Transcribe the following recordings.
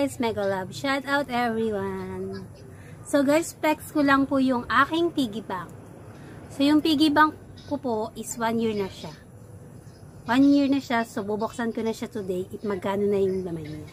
guys, mega love. Shout out everyone. So guys, flex ko lang po yung aking piggy bank. So yung piggy bank ko po is 1 year na siya. 1 year na siya, so bubuksan ko na siya today if magkano na yung laman niya.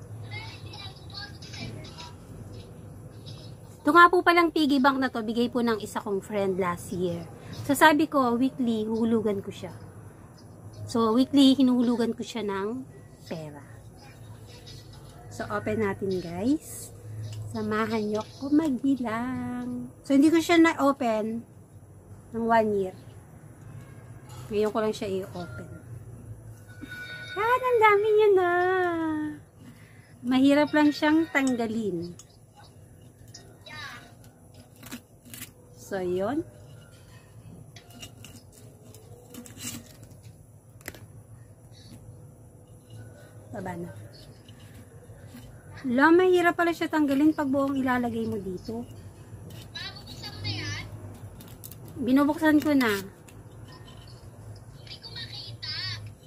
Ito nga po palang piggy bank na to, bigay po ng isa kong friend last year. So sabi ko, weekly, huhulugan ko siya. So weekly, hinuhulugan ko siya ng pera. So open natin guys. Samahan nyo ko magbilang. So hindi ko siya na-open ng 1 year. Ngayon ko lang siya i-open. Ang dami niya na. Mahirap lang siyang tanggalin. So, yun. Baba na. Hala, mahirap pala siya tanggalin pag buong ilalagay mo dito. Mabubuksan mo na yan? Binubuksan ko na. Hindi ko makita.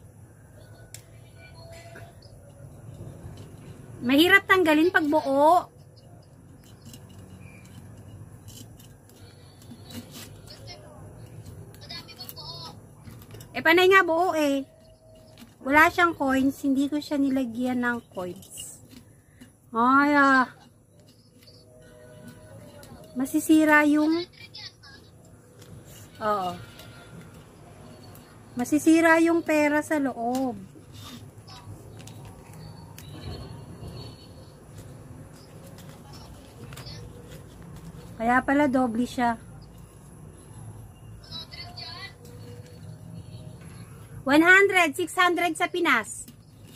Mahirap tanggalin pag buo. Madami bang buo? Panay nga buo eh. Wala siyang coins. Hindi ko siya nilagyan ng coins. Ay, masisira yung... Oo. Masisira yung pera sa loob. Kaya pala doble siya. 100, 600 sa Pinas.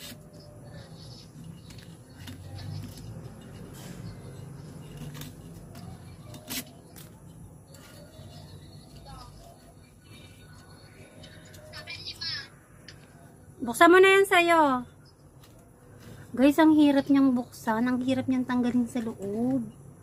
Buksan mo na yan sa'yo. Guys, ang hirap niyang buksan. Ang hirap niyang tanggalin sa loob.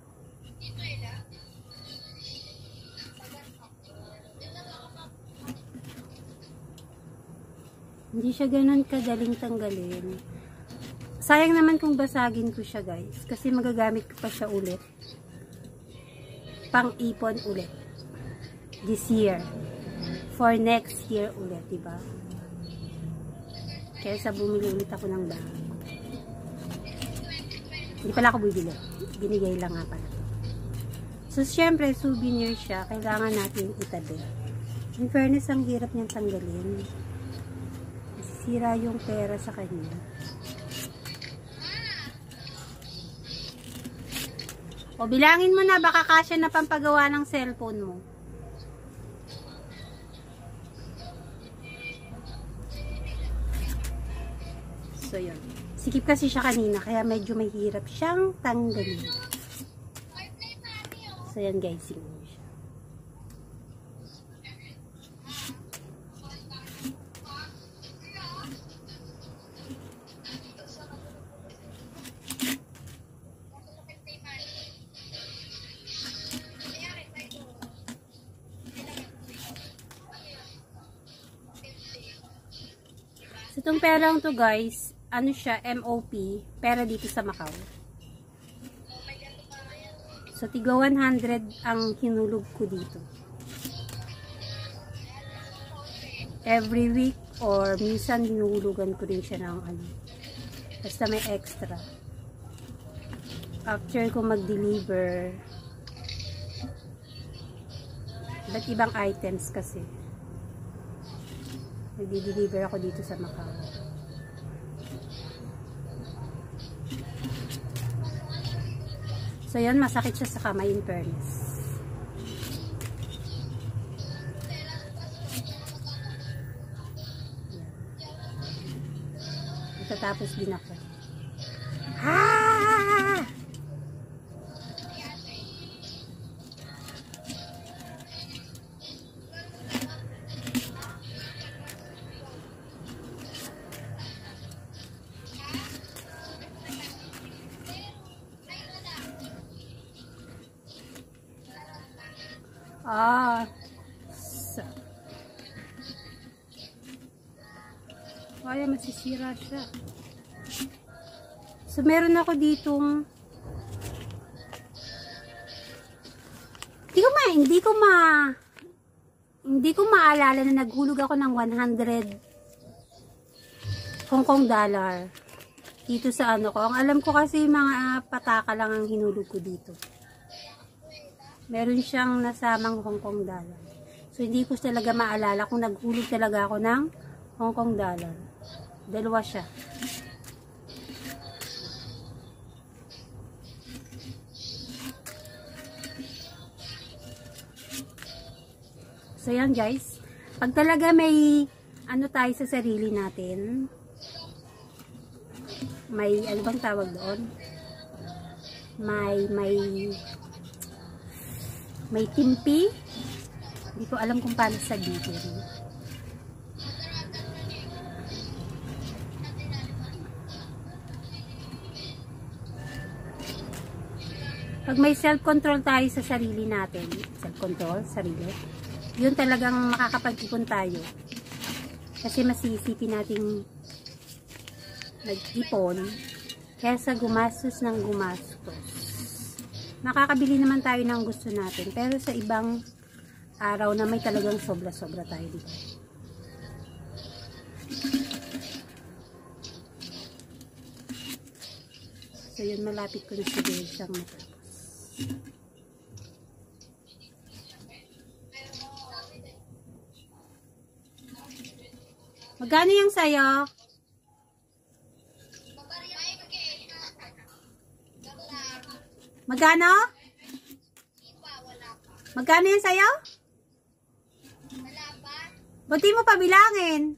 Hindi siya ganun kagaling tanggalin. Sayang naman kung basagin ko siya guys. Kasi magagamit ko pa siya ulit. Pang-ipon ulit. This year. For next year ulit, diba? Kaya sa bumili ulit ako ng bag. Hindi pala ako bibili. Binigay lang nga pala. So, syempre, souvenir siya. Kailangan natin itabi. In fairness, ang hirap niyang tanggalin. Sira yung pera sa kanya. O, bilangin mo na. Baka kasya na pampagawa ng cellphone mo. So, yun. Sikip kasi siya kanina. Kaya medyo mahirap siyang tanggalin. So, yan guys. Siguro siya. So, itong perang to guys, ano siya, MOP, pera dito sa Macau. So, tiga 100 ang hinulog ko dito. Every week or minsan hinulugan ko din siya ng ano. Basta may extra. After ko mag-deliver, iba't ibang items kasi. Nag-deliver ako dito sa Macau. So, yan, masakit siya sa kamay in fairness. Matatapos din ako. Ah! Kaya masisira siya. So So, meron ako ditong hindi ko maalala na naghulog ako ng 100 Hong Kong dollar dito sa ano ko. Ang alam ko kasi mga pataka lang ang hinulog ko dito. Meron siyang nasamang Hong Kong dollar. So, hindi ko talaga maalala kung naghulog talaga ako ng Hong Kong dollar. Dalawa siya. So, yan guys. Pag talaga may ano tayo sa sarili natin, may, ano bang tawag doon? May timpi. Hindi ko alam kung paano sabihin. Pag may self-control tayo sa sarili natin, self-control, sarili, yun talagang makakapag-ipon tayo. Kasi masisipin nating nag-ipon kesa gumastos ng gumastos. Makakabili naman tayo ng gusto natin, pero sa ibang araw na may talagang sobra-sobra tayo dito. So yun, malapit ko na siguro siyang matapos. Magkano yung sayo? Magkano? Magkano yung sayo? Buti mo pabilangin.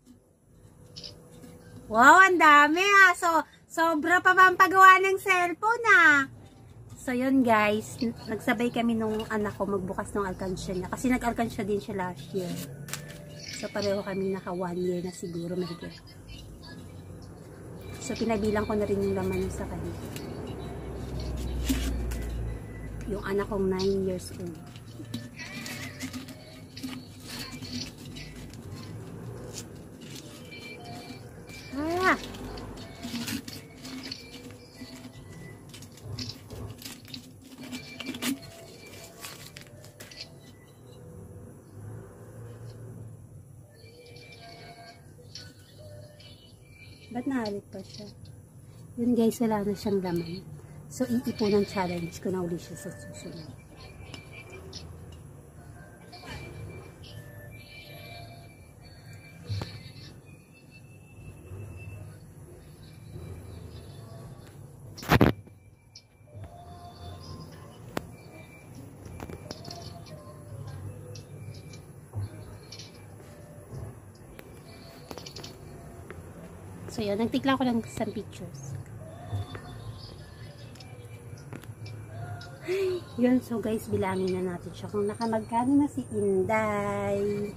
Wow, ang dami ah. So, sobra pa ba ang paggawa ng cellphone ah. So, yun guys. Nagsabay kami nung anak ko magbukas ng alkansya niya. Kasi nag-alkansya din siya last year. So, pareho kami naka 1 year na siguro mahigit. So, pinabilang ko na rin yung laman sa kanya. Yung anak kong 9 years old. Ah! Ba't nahalit pa siya? Yun guys, wala na siyang laman. So, iipunan challenge ko na uli siya sa susunod. So, yun. Nagtikla ko lang some pictures. Yun. So, guys, bilangin na natin siya kung nakamagkano na si Inday.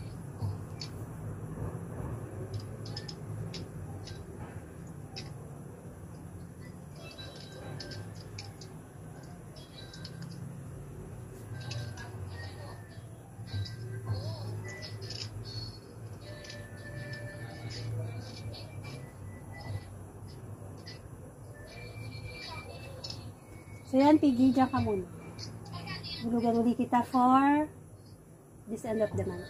So, yan, PG, dyan ka muna. Bulugan ulit kita for this end of the month.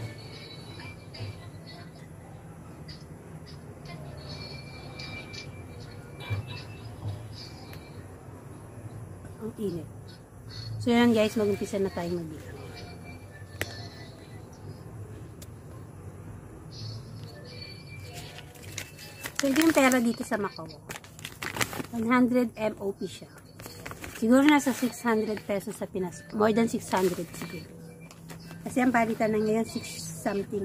Ang init. So, yan guys, mag-umpisa na tayo magbilang. So, ito yung pera dito sa Macau. 100 MOP siya. Siguro nasa 600 pesos sa Pinas. More than 600 siguro. Kasi ang palitan na ngayon 6 something.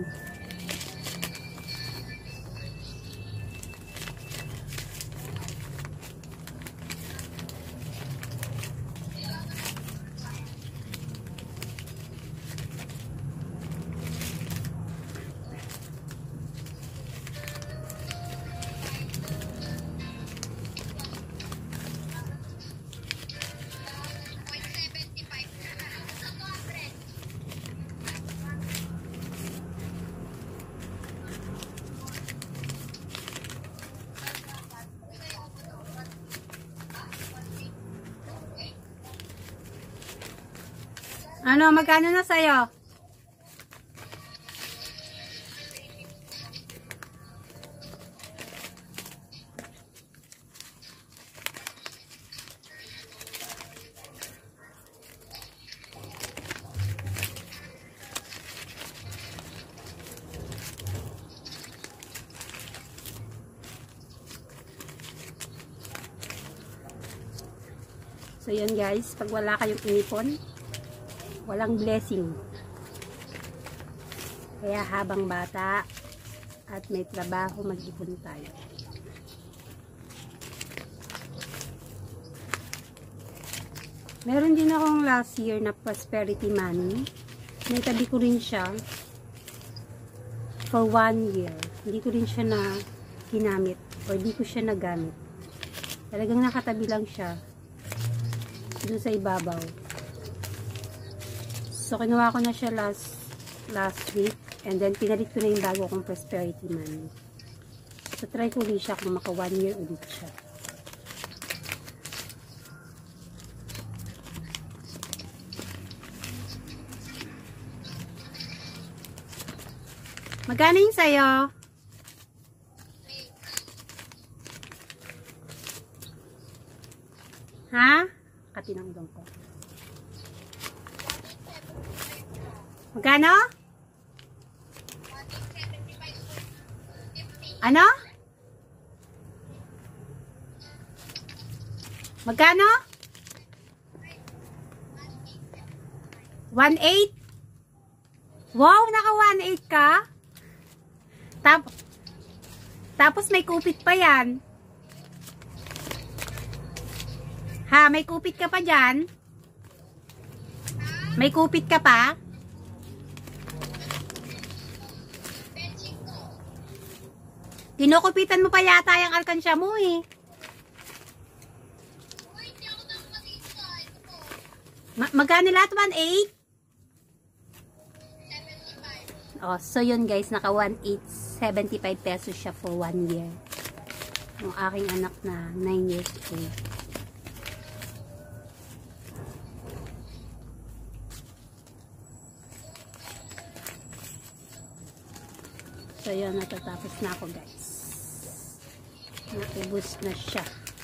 Ano, magkano na sa'yo? So, yun guys. Pag wala kayong ipon, walang blessing. Kaya habang bata at may trabaho, mag-ipon tayo. Meron din akong last year na prosperity money. May tabi ko rin siya for 1 year. Hindi ko rin siya na ginamit o hindi ko siya nagamit. Talagang nakatabi lang siya doon sa ibabaw. So, kinuha ko na siya last week. And then, pinalit ko na yung bago kong prosperity money. So, try ko ulit siya kung maka 1 year ulit siya. Magkano yung sa'yo? Ha? Katinangdong ko. Magkano? Ano? Magkano? 1.8? Wow, naka 1.8 ka? Tapos may kupit pa yan. Ha, may kupit ka pa dyan? May kupit ka pa? Kinukupitan mo pa yata yung alkansya mo eh. Magkano lahat? 1.8? Oh, so yun guys, naka 1.875 pesos siya for 1 year. Yung aking anak na 9 years old. So yun, natatapos na ako guys. Naubos na siya.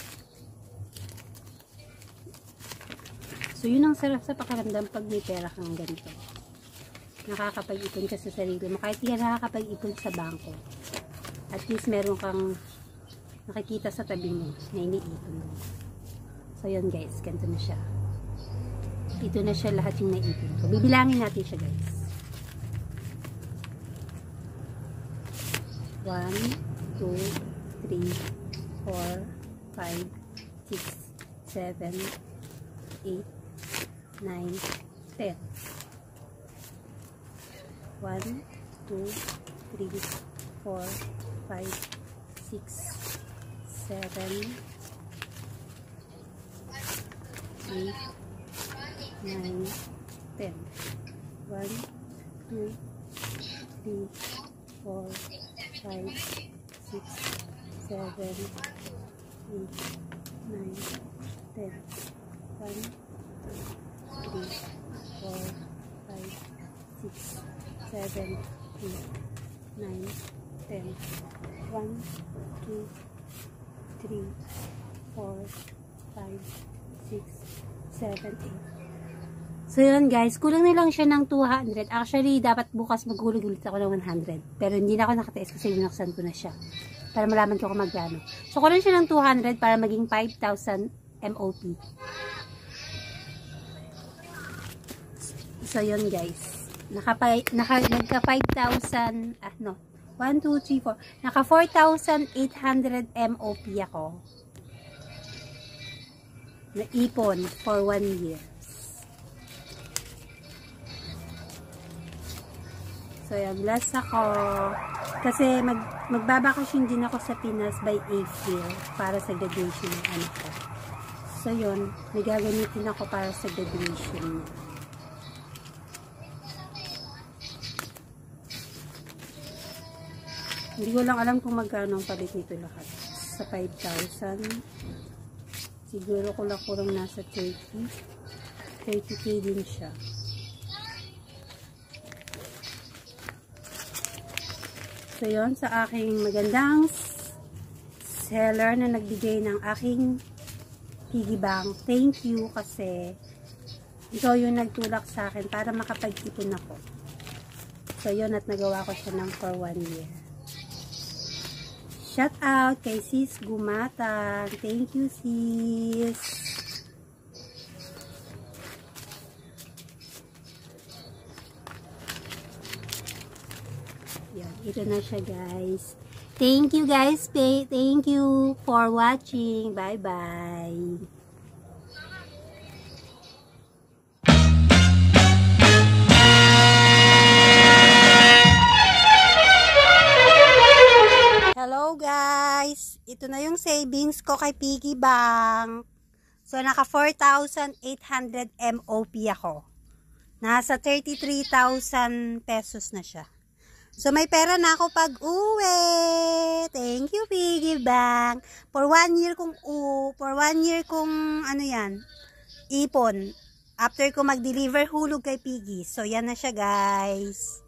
So yun ang sarap sa pakiramdam pag may pera kang ganito. Nakakapag-ipon ka sa sarili mo. Kahit hindi ka nakakapag-ipon sa bangko. At least meron kang nakikita sa tabi mo na iniipon mo. So yun guys, ganito na siya. Ito na siya lahat yung naipon ko. Bibilangin natin siya guys. 1, 2, 3, 4, 5, 6, 7, 8, 9, 10. 1, 2, 3, 4, 5, 6, 7, 8, 9, 10. 1, 2, 3, 4, 5, 6, 7, 8, 9, 10. 1, 2, 3, 4, 5, 6, 7, 8, 9, 10. 1, 2, 3, 4, 5, 6, 7, 8. So yun guys, kulang na lang siya ng 200. Actually, dapat bukas maghulog ulit ako ng 100. Pero hindi na ako nakatiis kasi binuksan ko na siya. Para malaman ko kung magkano. So kulang siya ng 200 para maging 5,000 MOP. So yun guys. Nagka 5,000, 1, 2, 3, 4. Naka 4,800 MOP ako. Na ipon for 1 year. So, yan. Bless ako. Kasi magbabakasyon din ako sa Pinas by April para sa graduation ng anak ko. So, yun. May gagamitin ako para sa graduation niya. Hindi ko lang alam kung magkano ang palit nito lahat. Sa 5,000. Siguro ko lang nasa 30. 30k din siya. So, yun, sa aking magandang seller na nagbigay ng aking piggy bank. Thank you kasi ikaw yung nagtulak sa akin para makapag-ipon ako. So, yun, at nagawa ko siya ng for 1 year. Shout out kay Sis Gumatan. Thank you, sis. Yan, ito na siya, guys. Thank you, guys. Thank you for watching. Bye-bye. Hello, guys. Ito na yung savings ko kay Piggy Bank. So, naka 4,800 MOP ako. Nasa 33,000 pesos na siya. So, may pera na ako pag-uwi. Thank you, Piggy Bank. For 1 year kong ano yan, ipon. After ko mag-deliver hulog kay Piggy. So, yan na siya, guys.